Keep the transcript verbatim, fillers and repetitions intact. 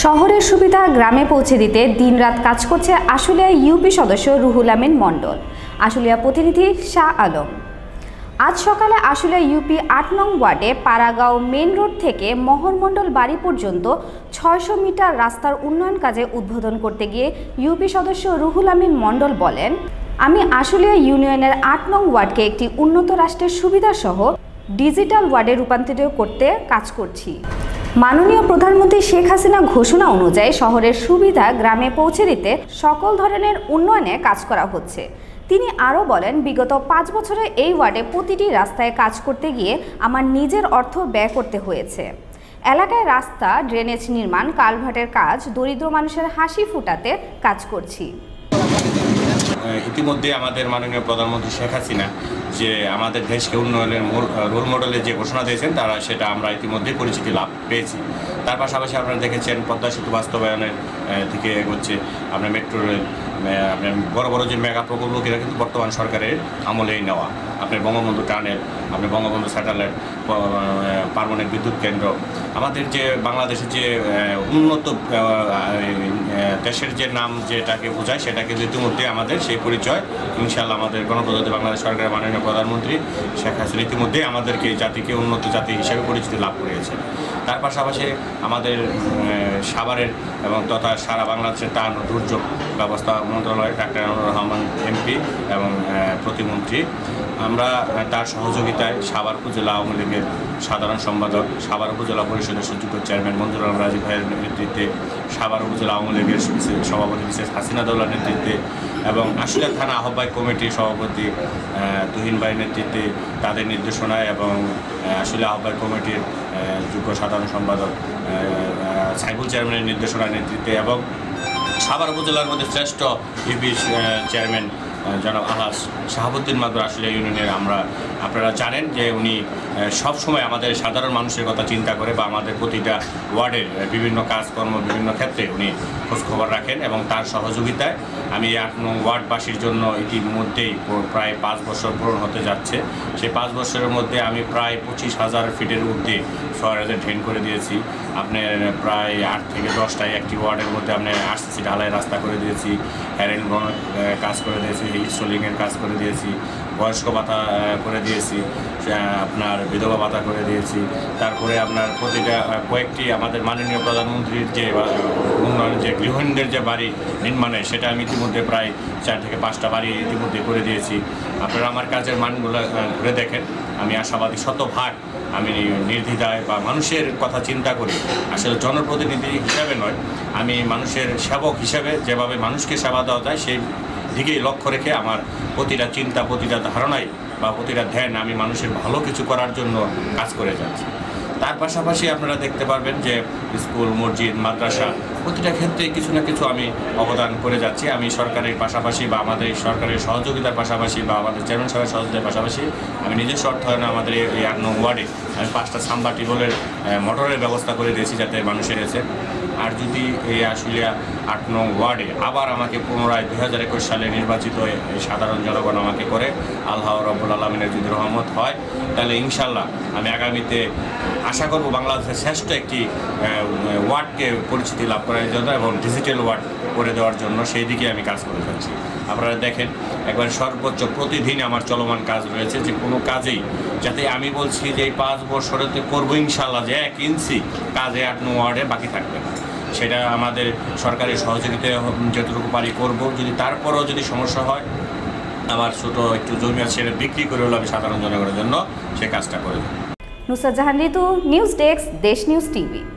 শহরের সুবিধা গ্রামে পৌঁছে দিতে দিনরাত কাজ করছে আশুলিয়া ইউপি সদস্য রুহুল আমিন মণ্ডল। আশুলিয়া প্রতিনিধি শাহ আলম। আজ সকালে আশুলিয়া ইউপি আট নং ওয়ার্ডে পাড়াগাঁও মেইন রোড থেকে মহরমণ্ডল বাড়ি পর্যন্ত ছয়শো মিটার রাস্তার উন্নয়ন কাজে উদ্বোধন করতে গিয়ে ইউপি সদস্য রুহুল আমিন মণ্ডল বলেন, আমি আশুলিয়া ইউনিয়নের আট নং ওয়ার্ডকে একটি উন্নত রাষ্ট্রের সুবিধাসহ ডিজিটাল ওয়ার্ডে রূপান্তরিত করতে কাজ করছি। মাননীয় প্রধানমন্ত্রী শেখ হাসিনা ঘোষণা অনুযায়ী শহরের সুবিধা গ্রামে পৌঁছে দিতে সকল ধরনের উন্নয়নে কাজ করা হচ্ছে। তিনি আরও বলেন, বিগত পাঁচ বছরে এই ওয়ার্ডে প্রতিটি রাস্তায় কাজ করতে গিয়ে আমার নিজের অর্থ ব্যয় করতে হয়েছে। এলাকায় রাস্তা, ড্রেনেজ নির্মাণ, কালভার্টের কাজ, দরিদ্র মানুষের হাসি ফুটাতে কাজ করছি। ইতিমধ্যে আমাদের মাননীয় প্রধানমন্ত্রী শেখ হাসিনা যে আমাদের দেশকে উন্নয়নের রোল মডেলের যে ঘোষণা দিয়েছেন তারা সেটা আমরা ইতিমধ্যে পরিচিতি লাভ পেয়েছি। তার পাশাপাশি আপনারা দেখেছেন পদ্মা সেতু বাস্তবায়নের দিকে এগোচ্ছে, আপনার মেট্রো রেল, আপনার বড় বড় যে মেগা প্রকল্পগুলো কিন্তু বর্তমান সরকারের আমলেই নেওয়া, আপনার বঙ্গবন্ধু টানেল, আপনার বঙ্গবন্ধু স্যাটেলাইট, পার্মানেন্ট বিদ্যুৎ কেন্দ্র, আমাদের যে বাংলাদেশের যে উন্নত দেশের যে নাম যেটাকে বোঝায় সেটা কিন্তু ইতিমধ্যে আমাদের সেই পরিচয় ইনশাআল্লাহ আমাদের গণপ্রজাতন্ত্রী বাংলাদেশ সরকারের মাননীয় প্রধানমন্ত্রী শেখ হাসিনা ইতিমধ্যে আমাদেরকে জাতিকে উন্নত জাতি হিসেবে পরিচিতি লাভ করিয়েছে। তার পাশাপাশি আমাদের সাভারের এবং তথা সারা বাংলাদেশের ত্রাণ ও দুর্যোগ ব্যবস্থা মন্ত্রণালয় ডাক্তার আনোয়ার রহমান এমপি এবং প্রতিমন্ত্রী, আমরা তার সহযোগিতায় সাভার উপজেলা আওয়ামী লীগের সাধারণ সম্পাদক, সাভার উপজেলা পরিষদের সুযোগ্য চেয়ারম্যান মঞ্জুর আলম রাজীব ভাইয়ের নেতৃত্বে, সাভার উপজেলা আওয়ামী লীগের সভাপতি বিশেষ হাসিনা দৌলার নেতৃত্বে এবং আশুলিয়া থানা আহ্বায়ক কমিটির সভাপতি তুহিন ভাইয়ের নেতৃত্বে, তাদের নির্দেশনায় এবং আশুলিয়া আহ্বায়ক কমিটির যোগ্য সাধারণ সম্পাদক সাইবুল চেয়ারম্যানের নির্দেশনার নেতৃত্বে এবং সাভার উপজেলার মধ্যে শ্রেষ্ঠ ইউপি চেয়ারম্যান জনাব আলহাজ শাহাবুদ্দিন মাদুর আশুলিয়া ইউনিয়নের, আমরা আপনারা জানেন যে উনি সব সময় আমাদের সাধারণ মানুষের কথা চিন্তা করে বা আমাদের প্রতিটা ওয়ার্ডের বিভিন্ন কাজকর্ম বিভিন্ন ক্ষেত্রে উনি খোঁজখবর রাখেন এবং তার সহযোগিতায় আমি আট নং ওয়ার্ডবাসীর জন্য ইতিমধ্যেই প্রায় পাঁচ বছর পূরণ হতে যাচ্ছে। সেই পাঁচ বছরের মধ্যে আমি প্রায় পঁচিশ হাজার ফিটের ঊর্ধ্বে শহরে ড্রেন করে দিয়েছি। আপনার প্রায় আট থেকে দশটায় একটি ওয়ার্ডের মধ্যে আপনার আরসিসি ঢালাই রাস্তা করে দিয়েছি, হ্যারেন কাজ করে দিয়েছি, স্টোলিংয়ের কাজ করে দিয়েছি, বয়স্ক ভাতা করে দিয়েছি, আপনার বিধবা ভাতা করে দিয়েছি। তারপরে আপনার প্রতিটা কয়েকটি আমাদের মাননীয় প্রধানমন্ত্রীর যে উন্নয়ন যে গৃহিণীদের যে বাড়ি নির্মাণে সেটা আমি ইতিমধ্যে প্রায় চার থেকে পাঁচটা বাড়ি ইতিমধ্যে করে দিয়েছি। আপনারা আমার কাজের মানগুলো ঘুরে দেখেন, আমি আশাবাদী শতভাগ আমি নির্দ্বিধায় বা মানুষের কথা চিন্তা করি, আসলে জনপ্রতিনিধি হিসাবে নয়, আমি মানুষের সেবক হিসাবে যেভাবে মানুষকে সেবা দেওয়া যায় সেই দিকেই লক্ষ্য রেখে আমার প্রতিটা চিন্তা, প্রতিটা ধারণায় বা প্রতিটা ধ্যান আমি মানুষের ভালো কিছু করার জন্য কাজ করে যাচ্ছি। তার পাশাপাশি আপনারা দেখতে পারবেন যে স্কুল, মসজিদ, মাদ্রাসা প্রতিটা ক্ষেত্রে কিছু না কিছু আমি অবদান করে যাচ্ছি। আমি সরকারের পাশাপাশি বা আমাদের সরকারের সহযোগিতার পাশাপাশি বা আমাদের চেয়ারম্যান সাহেবের সহযোগিতার পাশাপাশি আমি নিজস্ব অর্থায়নে আমাদের এই আট নং ওয়ার্ডে আমি পাঁচটা সাম্বা টিউবওয়েলের মোটরের ব্যবস্থা করে দিয়েছি যাতে মানুষের এসে। আর যদি এই আশুলিয়া আট নং ওয়ার্ডে আবার আমাকে পুনরায় দুই হাজার একুশ সালে নির্বাচিত এই সাধারণ জনগণ আমাকে করে, আল্লাহ রব্বুল আলমিনের যদি রহমত হয়, তাহলে ইনশাল্লাহ আমি আগামীতে আশা করব বাংলাদেশের শ্রেষ্ঠ একটি ওয়ার্ডকে পরিচিতি লাভ করার জন্য এবং ডিজিটাল ওয়ার্ড করে দেওয়ার জন্য সেই দিকে আমি কাজ করে যাচ্ছি। আপনারা দেখেন একবার সর্বোচ্চ প্রতিদিন আমার চলমান কাজ রয়েছে, যে কোনো কাজেই যাতে আমি বলছি যে এই পাঁচ বছরেতে করবো ইনশাল্লাহ যে এক ইঞ্চি কাজে আট নং ওয়ার্ডে বাকি থাকবে না, সেটা আমাদের সরকারের সহযোগিতায় যতটুকু পারি করব। যদি তারপরও যদি সমস্যা হয় আমার ছোটো একটু জমি আছে সেটা বিক্রি করে হলো আমি সাধারণ জনগণের জন্য সে কাজটা করে দেব। Nusrat Jahan Ritu, news desk, Desh news TV.